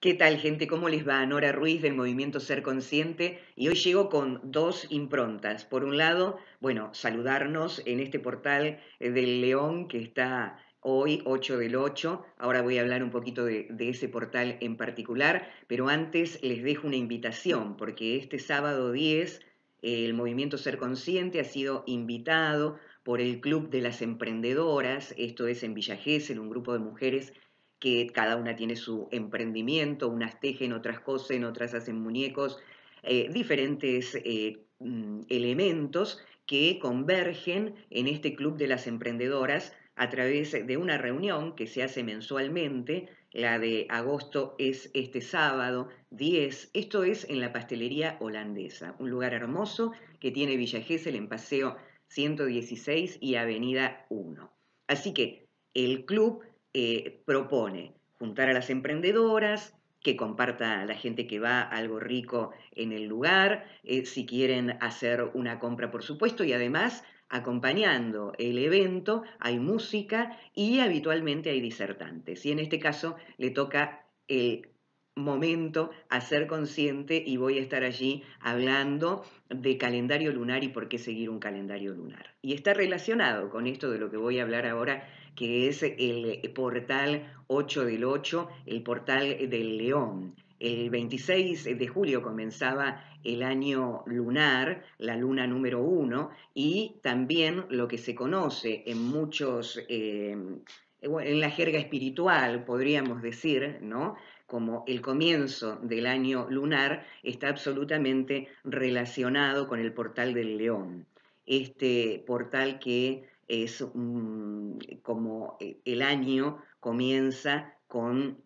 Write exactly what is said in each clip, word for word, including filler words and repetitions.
¿Qué tal, gente? ¿Cómo les va? Nora Ruiz del Movimiento Ser Consciente y hoy llego con dos improntas. Por un lado, bueno, saludarnos en este portal eh, del León que está hoy, ocho del ocho. Ahora voy a hablar un poquito de, de ese portal en particular, pero antes les dejo una invitación porque este sábado diez eh, el Movimiento Ser Consciente ha sido invitado por el Club de las Emprendedoras, esto es en Villa Gesell, un grupo de mujeres que cada una tiene su emprendimiento, unas tejen, otras cosen, otras hacen muñecos, eh, diferentes eh, mm, elementos que convergen en este Club de las Emprendedoras a través de una reunión que se hace mensualmente. La de agosto es este sábado diez. Esto es en la Pastelería Holandesa, un lugar hermoso que tiene Villa Gesell en Paseo ciento dieciséis y Avenida uno. Así que el club eh, propone juntar a las emprendedoras, que comparta la gente que va algo rico en el lugar, eh, si quieren hacer una compra, por supuesto, y además acompañando el evento hay música y habitualmente hay disertantes. Y en este caso le toca el momento a Ser Consciente y voy a estar allí hablando de calendario lunar y por qué seguir un calendario lunar. Y está relacionado con esto de lo que voy a hablar ahora, que es el portal ocho del ocho, el portal del León. El veintiséis de julio comenzaba el año lunar, la luna número uno, y también lo que se conoce en muchos, eh, en la jerga espiritual, podríamos decir, ¿no?, como el comienzo del año lunar, está absolutamente relacionado con el portal del León. Este portal que es um, como el año comienza con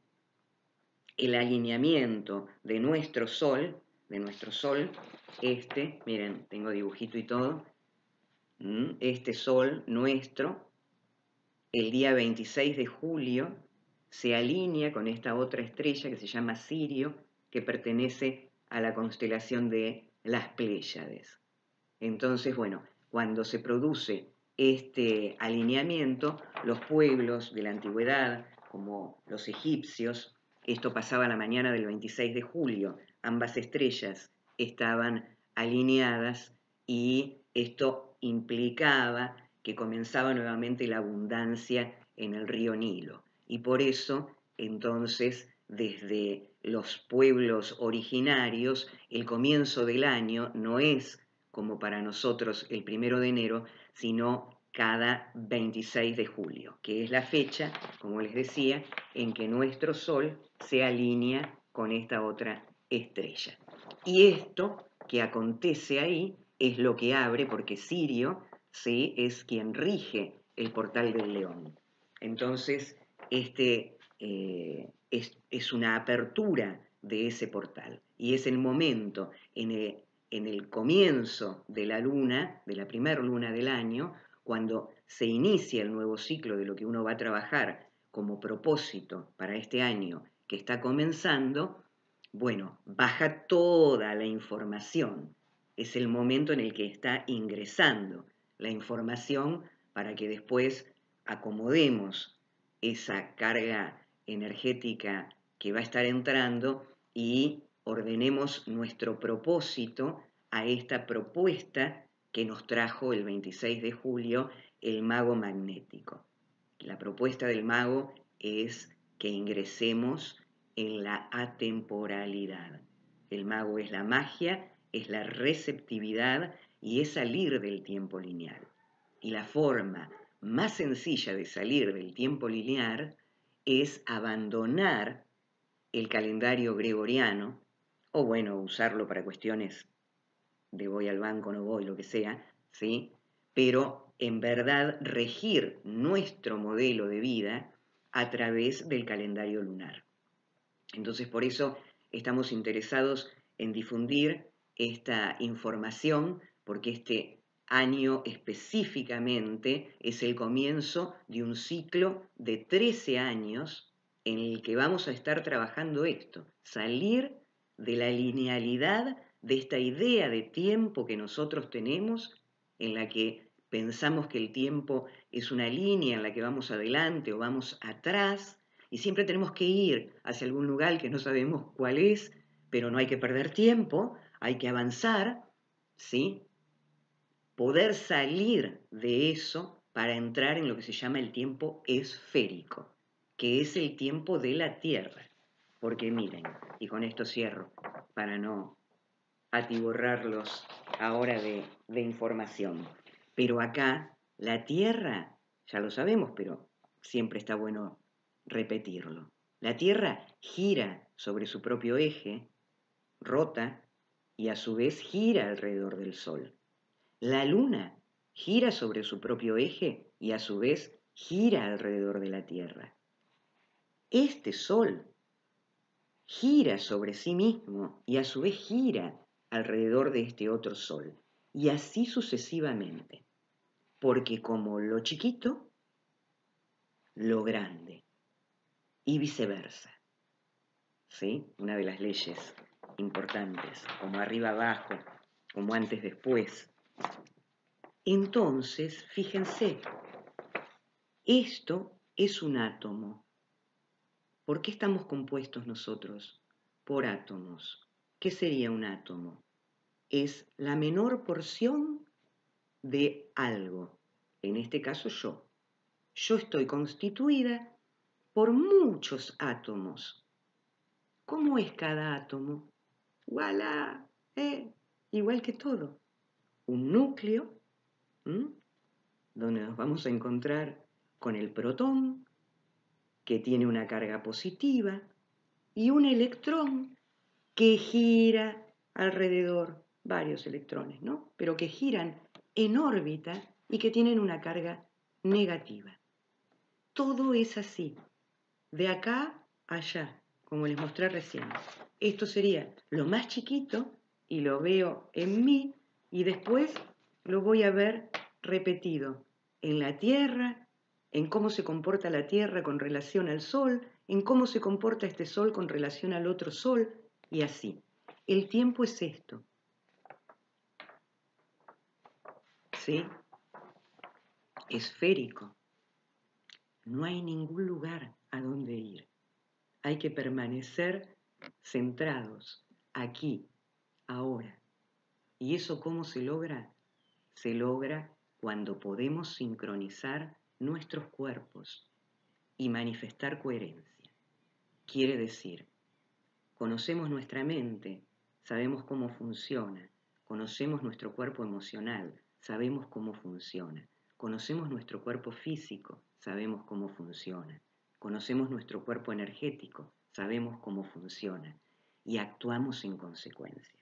el alineamiento de nuestro sol, de nuestro sol, este, miren, tengo dibujito y todo, este sol nuestro, el día veintiséis de julio, se alinea con esta otra estrella que se llama Sirio, que pertenece a la constelación de las Pléyades. Entonces, bueno, cuando se produce este alineamiento, los pueblos de la antigüedad, como los egipcios, esto pasaba la mañana del veintiséis de julio, ambas estrellas estaban alineadas y esto implicaba que comenzaba nuevamente la abundancia en el río Nilo. Y por eso, entonces, desde los pueblos originarios, el comienzo del año no es como para nosotros el primero de enero, sino cada veintiséis de julio, que es la fecha, como les decía, en que nuestro Sol se alinea con esta otra estrella. Y esto que acontece ahí es lo que abre, porque Sirio, ¿sí?, es quien rige el portal del León. Entonces, este eh, es, es una apertura de ese portal y es el momento en el, en el comienzo de la luna, de la primera luna del año, cuando se inicia el nuevo ciclo de lo que uno va a trabajar como propósito para este año que está comenzando. Bueno, baja toda la información. Es el momento en el que está ingresando la información para que después acomodemos esa carga energética que va a estar entrando y ordenemos nuestro propósito a esta propuesta que nos trajo el veintiséis de julio el mago magnético. La propuesta del mago es que ingresemos en la atemporalidad. El mago es la magia, es la receptividad y es salir del tiempo lineal. Y la forma más sencilla de salir del tiempo lineal es abandonar el calendario gregoriano, o bueno, usarlo para cuestiones de voy al banco, no voy, lo que sea, ¿sí? Pero en verdad regir nuestro modelo de vida a través del calendario lunar. Entonces, por eso estamos interesados en difundir esta información, porque este año específicamente es el comienzo de un ciclo de trece años en el que vamos a estar trabajando esto, salir de la linealidad de esta idea de tiempo que nosotros tenemos, en la que pensamos que el tiempo es una línea en la que vamos adelante o vamos atrás, Y siempre tenemos que ir hacia algún lugar que no sabemos cuál es, pero no hay que perder tiempo, hay que avanzar, ¿sí? Poder salir de eso para entrar en lo que se llama el tiempo esférico, que es el tiempo de la Tierra. Porque miren, y con esto cierro, para no atiborrarlos ahora de, de información, pero acá la Tierra, ya lo sabemos, pero siempre está bueno repetirlo, la Tierra gira sobre su propio eje, rota, y a su vez gira alrededor del Sol. La Luna gira sobre su propio eje y a su vez gira alrededor de la Tierra. Este Sol gira sobre sí mismo y a su vez gira alrededor de este otro Sol. Y así sucesivamente. Porque como lo chiquito, lo grande. Y viceversa. ¿Sí? Una de las leyes importantes, como arriba abajo, como antes después. Entonces, fíjense, esto es un átomo. ¿Por qué estamos compuestos nosotros? Por átomos. ¿Qué sería un átomo? Es la menor porción de algo. En este caso yo. Yo estoy constituida por muchos átomos. ¿Cómo es cada átomo? ¡Voilà! ¿Eh? Igual que todo. Un núcleo, ¿m? Donde nos vamos a encontrar con el protón, que tiene una carga positiva, y un electrón que gira alrededor, varios electrones, ¿no? Pero que giran en órbita y que tienen una carga negativa. Todo es así, de acá a allá, como les mostré recién. Esto sería lo más chiquito y lo veo en mí y después lo voy a ver repetido en la Tierra, en cómo se comporta la Tierra con relación al Sol, en cómo se comporta este Sol con relación al otro Sol y así. El tiempo es esto. ¿Sí? Esférico. No hay ningún lugar a donde ir. Hay que permanecer centrados aquí, ahora. ¿Y eso cómo se logra? Se logra cuando podemos sincronizar nuestros cuerpos y manifestar coherencia. Quiere decir, conocemos nuestra mente, sabemos cómo funciona, conocemos nuestro cuerpo emocional, sabemos cómo funciona, conocemos nuestro cuerpo físico, sabemos cómo funciona, conocemos nuestro cuerpo energético, sabemos cómo funciona y actuamos en consecuencia.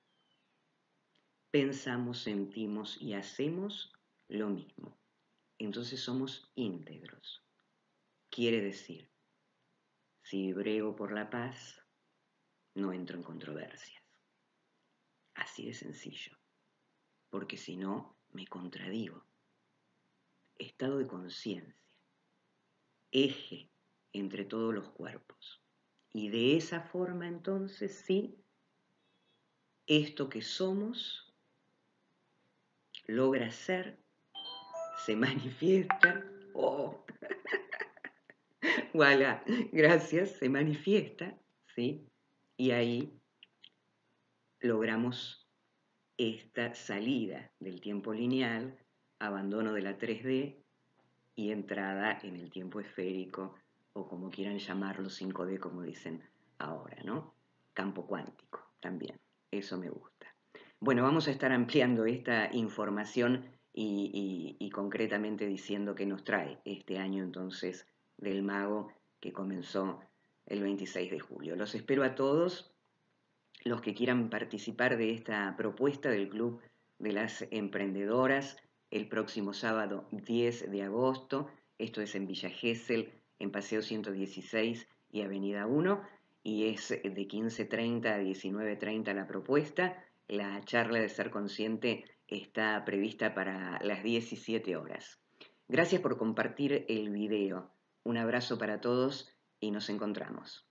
Pensamos, sentimos y hacemos lo mismo. Entonces somos íntegros. Quiere decir, si brego por la paz, no entro en controversias. Así de sencillo. Porque si no, me contradigo. Estado de conciencia. Eje entre todos los cuerpos. Y de esa forma entonces sí, esto que somos logra ser, se manifiesta, oh, voilà, gracias, se manifiesta, ¿sí? Y ahí logramos esta salida del tiempo lineal, abandono de la tres D y entrada en el tiempo esférico, o como quieran llamarlo, cinco D, como dicen ahora, ¿no? Campo cuántico también, eso me gusta. Bueno, vamos a estar ampliando esta información y, y, y concretamente diciendo qué nos trae este año entonces del mago que comenzó el veintiséis de julio. Los espero a todos los que quieran participar de esta propuesta del Club de las Emprendedoras el próximo sábado diez de agosto. Esto es en Villa Gesell, en Paseo ciento dieciséis y Avenida uno, y es de quince treinta a diecinueve treinta la propuesta. La charla de Ser Consciente está prevista para las diecisiete horas. Gracias por compartir el video. Un abrazo para todos y nos encontramos.